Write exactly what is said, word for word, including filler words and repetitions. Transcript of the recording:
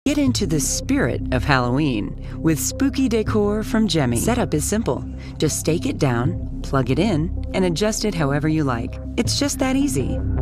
Get into the spirit of Halloween with spooky decor from Gemmy. Setup is simple. Just stake it down, plug it in, and adjust it however you like. It's just that easy.